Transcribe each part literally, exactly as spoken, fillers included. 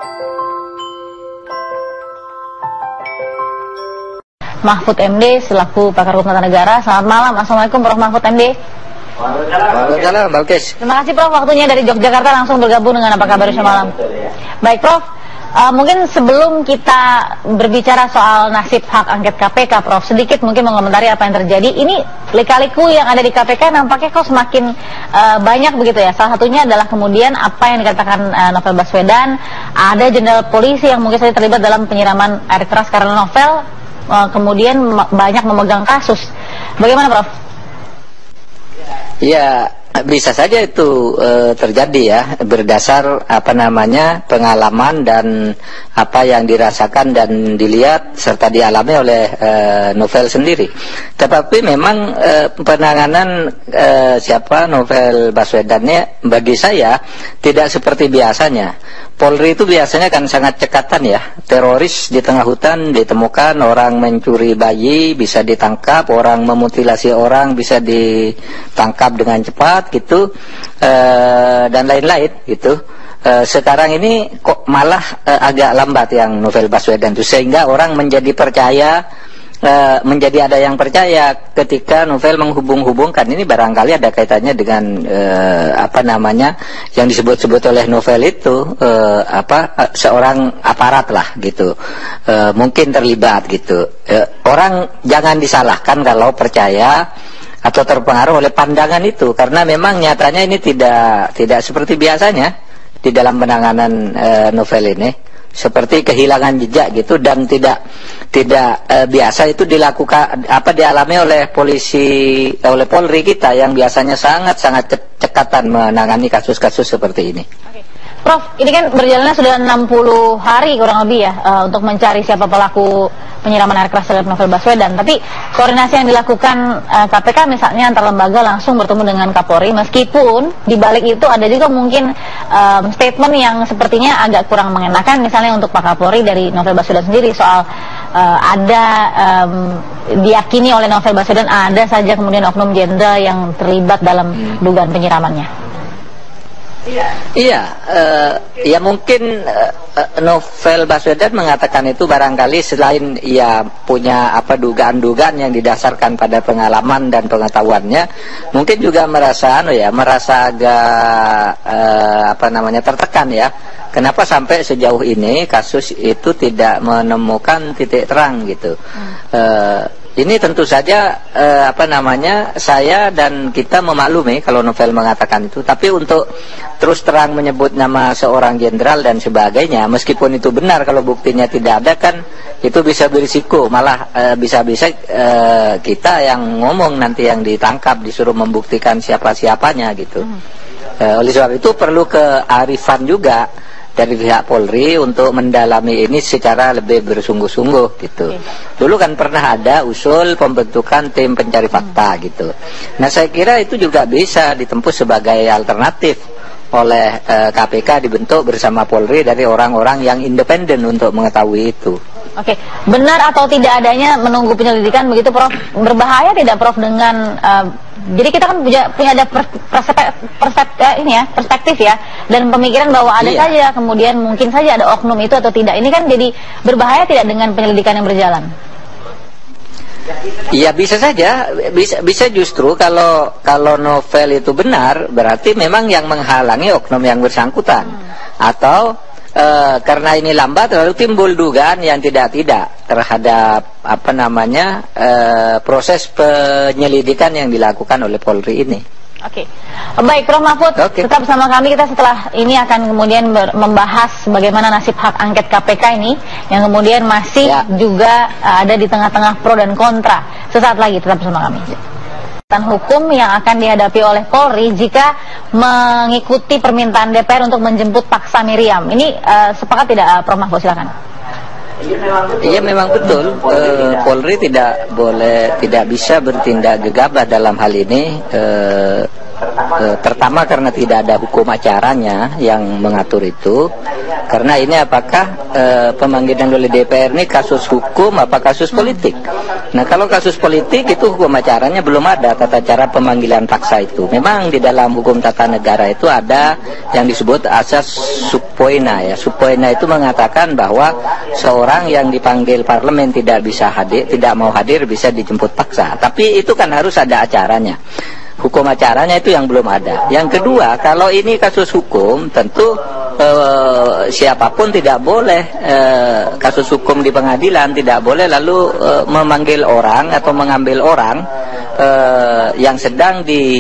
Mahfud M D selaku pakar hukum tata negara. Selamat malam, assalamualaikum Prof Mahfud M D. Waalaikumsalam, Balkis. Terima kasih Prof waktunya dari Yogyakarta langsung bergabung dengan Apa Kabar Malam. Baik Prof, uh, mungkin sebelum kita berbicara soal nasib hak angket K P K, Prof sedikit mungkin mengomentari apa yang terjadi. Ini lika-liku yang ada di K P K nampaknya kok semakin uh, banyak begitu ya. Salah satunya adalah kemudian apa yang dikatakan uh, Novel Baswedan, ada jenderal polisi yang mungkin saja terlibat dalam penyiraman air keras karena Novel uh, kemudian banyak memegang kasus. Bagaimana Prof? Ya, bisa saja itu e, terjadi ya, berdasar apa namanya pengalaman dan apa yang dirasakan dan dilihat serta dialami oleh e, Novel sendiri. Tetapi memang e, penanganan e, siapa Novel Baswedannya bagi saya tidak seperti biasanya. Polri itu biasanya kan sangat cekatan ya, teroris di tengah hutan ditemukan, orang mencuri bayi bisa ditangkap, orang memutilasi orang bisa ditangkap dengan cepat gitu, e, dan lain-lain gitu. E, sekarang ini kok malah e, agak lambat yang Novel Baswedan itu, sehingga orang menjadi percaya, e, menjadi ada yang percaya ketika Novel menghubung-hubungkan ini barangkali ada kaitannya dengan e, apa namanya yang disebut-sebut oleh Novel itu e, apa seorang aparat lah gitu, e, mungkin terlibat gitu. E, orang jangan disalahkan kalau percaya atau terpengaruh oleh pandangan itu, karena memang nyatanya ini tidak tidak seperti biasanya di dalam penanganan e, Novel ini, seperti kehilangan jejak gitu, dan tidak tidak e, biasa itu dilakukan apa dialami oleh polisi, oleh Polri kita yang biasanya sangat sangat cekatan menangani kasus-kasus seperti ini. Oke. Prof, ini kan berjalannya sudah enam puluh hari kurang lebih ya uh, untuk mencari siapa pelaku penyiraman air keras terhadap Novel Baswedan. Tapi koordinasi yang dilakukan uh, K P K misalnya antar lembaga langsung bertemu dengan Kapolri, meskipun di balik itu ada juga mungkin um, statement yang sepertinya agak kurang mengenakan, misalnya untuk Pak Kapolri dari Novel Baswedan sendiri soal uh, ada um, diyakini oleh Novel Baswedan ada saja kemudian oknum jenderal yang terlibat dalam dugaan penyiramannya. Iya, uh, ya mungkin uh, Novel Baswedan mengatakan itu barangkali selain ia punya apa dugaan-dugaan yang didasarkan pada pengalaman dan pengetahuannya, mungkin juga merasa, anu ya, merasa agak uh, apa namanya tertekan ya. Kenapa sampai sejauh ini kasus itu tidak menemukan titik terang gitu? Hmm. Uh, Ini tentu saja eh, apa namanya saya dan kita memaklumi kalau Novel mengatakan itu, tapi untuk terus terang menyebut nama seorang jenderal dan sebagainya, meskipun itu benar, kalau buktinya tidak ada kan itu bisa berisiko, malah eh, bisa-bisa eh, kita yang ngomong nanti yang ditangkap disuruh membuktikan siapa-siapanya gitu. Hmm. Eh, oleh sebab itu perlu kearifan juga dari pihak Polri untuk mendalami ini secara lebih bersungguh-sungguh gitu. Okay. Dulu kan pernah ada usul pembentukan tim pencari fakta hmm. gitu. Nah saya kira itu juga bisa ditempuh sebagai alternatif oleh eh, K P K, dibentuk bersama Polri dari orang-orang yang independen untuk mengetahui itu. Oke, okay. Benar atau tidak adanya menunggu penyelidikan begitu Prof? Berbahaya tidak Prof dengan uh, jadi kita kan punya punya ada perspektif, perspektif ini ya, perspektif ya, dan pemikiran bahwa ada iya. saja kemudian mungkin saja ada oknum itu atau tidak. Ini kan jadi berbahaya tidak dengan penyelidikan yang berjalan? Ya bisa saja, bisa bisa justru kalau kalau Novel itu benar, berarti memang yang menghalangi oknum yang bersangkutan, hmm. atau Uh, karena ini lambat lalu timbul dugaan yang tidak-tidak terhadap apa namanya uh, proses penyelidikan yang dilakukan oleh Polri ini. Oke, okay. Baik Prof Mahfud, okay. Tetap bersama kami, kita setelah ini akan kemudian membahas bagaimana nasib hak angket K P K ini yang kemudian masih ya. juga uh, ada di tengah-tengah pro dan kontra. Sesaat lagi tetap bersama kami. Hukum yang akan dihadapi oleh Polri jika mengikuti permintaan D P R untuk menjemput paksa Miriam. Ini uh, sepakat tidak uh, Prof Mahfud, silakan. Iya memang betul, uh, Polri tidak boleh, tidak bisa bertindak gegabah dalam hal ini. Uh, E, pertama karena tidak ada hukum acaranya yang mengatur itu. Karena ini apakah e, pemanggilan oleh D P R ini kasus hukum apa kasus politik? Nah, kalau kasus politik itu hukum acaranya belum ada tata cara pemanggilan paksa itu. Memang di dalam hukum tata negara itu ada yang disebut asas subpoena ya. Subpoena itu mengatakan bahwa seorang yang dipanggil parlemen tidak bisa hadir, tidak mau hadir bisa dijemput paksa. Tapi itu kan harus ada acaranya. Hukum acaranya itu yang belum ada. Yang kedua, kalau ini kasus hukum, tentu eh, siapapun tidak boleh eh, kasus hukum di pengadilan tidak boleh lalu eh, memanggil orang atau mengambil orang eh, yang sedang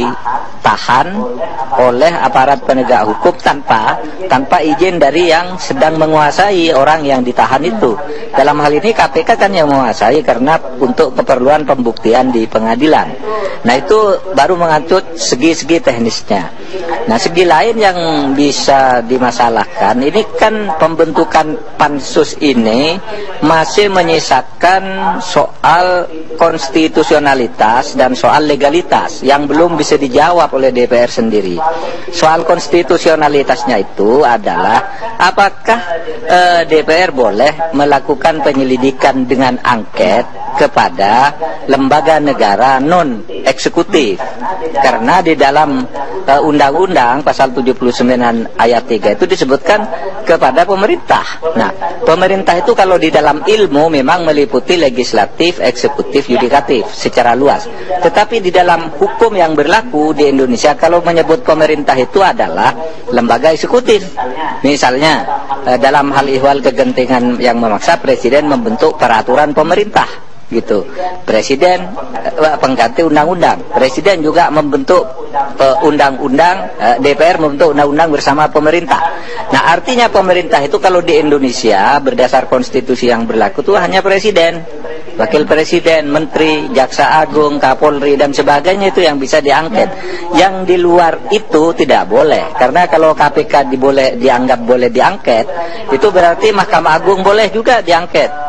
ditahan oleh aparat penegak hukum tanpa tanpa izin dari yang sedang menguasai orang yang ditahan itu. Dalam hal ini K P K kan yang menguasai karena untuk keperluan pembuktian di pengadilan. Nah, itu baru mengatur segi-segi teknisnya. Nah, segi lain yang bisa dimasalahkan ini kan pembentukan pansus ini masih menyisakan soal konstitusionalitas dan soal legalitas yang belum bisa dijawab oleh D P R sendiri. Soal konstitusionalitasnya itu adalah apakah eh, D P R boleh melakukan penyelidikan dengan angket kepada lembaga negara non eksekutif, karena di dalam uh, undang-undang pasal tujuh puluh sembilan ayat tiga itu disebutkan kepada pemerintah. Nah, pemerintah itu kalau di dalam ilmu memang meliputi legislatif, eksekutif, yudikatif secara luas. Tetapi di dalam hukum yang berlaku di Indonesia kalau menyebut pemerintah itu adalah lembaga eksekutif. Misalnya uh, dalam hal ihwal kegentingan yang memaksa, presiden membentuk peraturan pemerintah gitu. Presiden eh, pengganti undang-undang. Presiden juga membentuk undang-undang, eh, D P R membentuk undang-undang bersama pemerintah. Nah, artinya pemerintah itu kalau di Indonesia berdasar konstitusi yang berlaku itu hanya presiden, wakil presiden, menteri, jaksa agung, kapolri dan sebagainya itu yang bisa diangket. Yang di luar itu tidak boleh. Karena kalau K P K diboleh, dianggap boleh diangket, itu berarti Mahkamah Agung boleh juga diangket.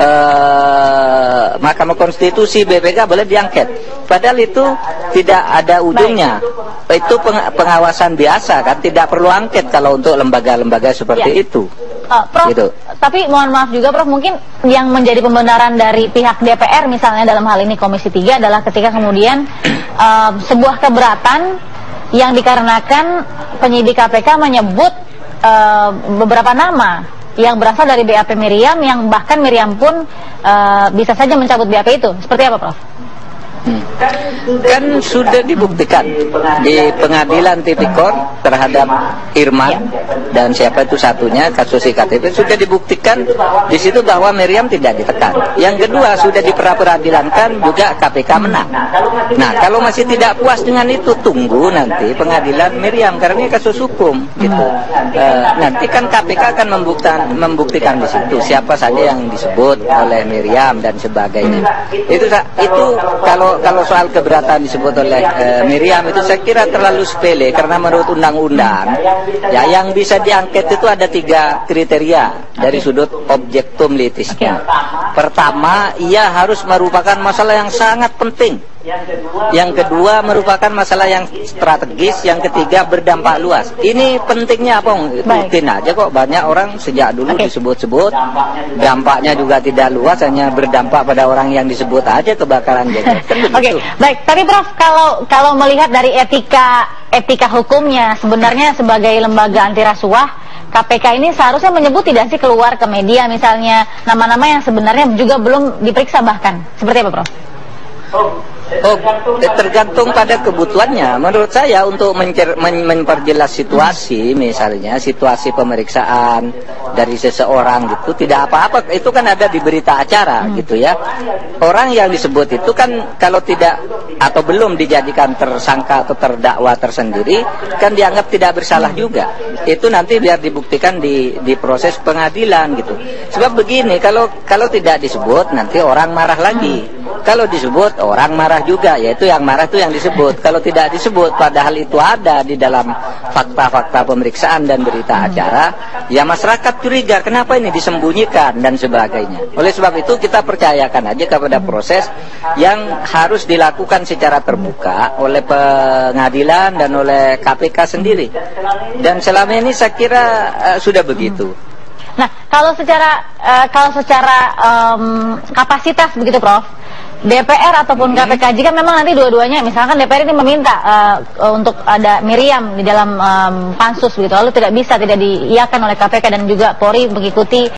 Uh, Mahkamah Konstitusi, B P K boleh diangket. Padahal itu tidak ada ujungnya. Baik. Itu peng pengawasan biasa kan, tidak perlu angket kalau untuk lembaga-lembaga seperti ya. itu. Uh, Prof, gitu. Tapi mohon maaf juga Prof, mungkin yang menjadi pembenaran dari pihak D P R misalnya dalam hal ini Komisi tiga adalah ketika kemudian uh, sebuah keberatan yang dikarenakan penyidik K P K menyebut uh, beberapa nama yang berasal dari B A P Miriam, yang bahkan Miriam pun uh, bisa saja mencabut B A P itu. Seperti apa, Prof? Hmm. Kan sudah dibuktikan di pengadilan tipikor terhadap Irman ya. Dan siapa itu satunya kasus I K T P sudah dibuktikan di situ bahwa Miriam tidak ditekan. Yang kedua sudah diperadilankan juga K P K menang. Nah, kalau masih tidak puas dengan itu, tunggu nanti pengadilan Miriam karena ini kasus hukum gitu. E, nanti kan K P K akan membuktikan membuktikan di situ siapa saja yang disebut oleh Miriam dan sebagainya. Itu itu kalau kalau soal keberatan disebut oleh e, Miriam itu saya kira terlalu sepele karena menurut undang-undang ya yang bisa diangket itu ada tiga kriteria dari sudut objektum litisnya. Pertama, ia harus merupakan masalah yang sangat penting. Yang kedua merupakan masalah yang strategis, yang ketiga berdampak luas. Ini pentingnya apa? Rutin aja kok, banyak orang sejak dulu okay. disebut-sebut dampaknya juga tidak luas, hanya berdampak pada orang yang disebut aja kebakaran jadi. Oke, okay. Baik. Tapi Prof, kalau kalau melihat dari etika etika hukumnya sebenarnya sebagai lembaga anti rasuah, K P K ini seharusnya menyebut tidak sih keluar ke media misalnya nama-nama yang sebenarnya juga belum diperiksa bahkan. Seperti apa, Prof? Oh, tergantung pada kebutuhannya. Menurut saya untuk mencer, men, memperjelas situasi, misalnya situasi pemeriksaan dari seseorang gitu, tidak apa-apa. Itu kan ada di berita acara gitu ya. Orang yang disebut itu kan kalau tidak atau belum dijadikan tersangka atau terdakwa tersendiri, kan dianggap tidak bersalah juga. Itu nanti biar dibuktikan di di proses pengadilan gitu. Sebab begini, kalau kalau tidak disebut nanti orang marah lagi. Kalau disebut orang marah juga, yaitu yang marah itu yang disebut. Kalau tidak disebut, padahal itu ada di dalam fakta-fakta pemeriksaan dan berita acara, ya masyarakat curiga kenapa ini disembunyikan dan sebagainya. Oleh sebab itu kita percayakan aja kepada proses yang harus dilakukan secara terbuka oleh pengadilan dan oleh K P K sendiri. Dan selama ini saya kira uh, sudah begitu. Nah, kalau secara uh, kalau secara um, kapasitas begitu, Prof, D P R ataupun K P K, jika memang nanti dua-duanya, misalkan D P R ini meminta uh, untuk ada Miriam di dalam um, pansus begitu, lalu tidak bisa, tidak diiakan oleh K P K dan juga Polri mengikuti